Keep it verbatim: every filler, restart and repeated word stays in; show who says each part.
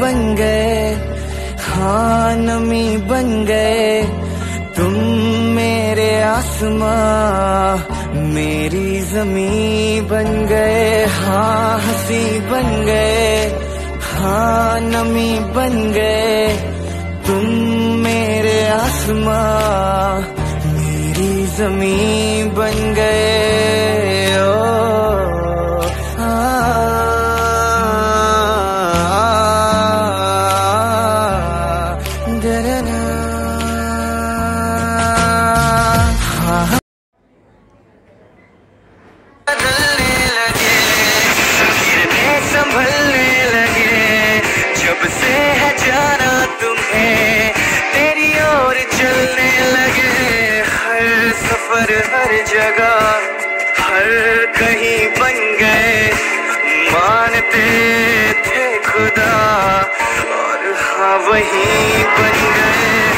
Speaker 1: बन गए, हाँ नमी बन गए तुम मेरे आसमां, मेरी ज़मीं बन गए, हाँ हंसी बन गए, हाँ नमी बन गए तुम मेरे आसमां, मेरी ज़मीं बन गए। ओ बदलने लगे, गिरने संभलने लगे, जब से है जाना तुम्हें तेरी ओर चलने लगे। हर सफर हर जगह हर कहीं बन गए, मानते थे खुदा और हाँ वही बन गए।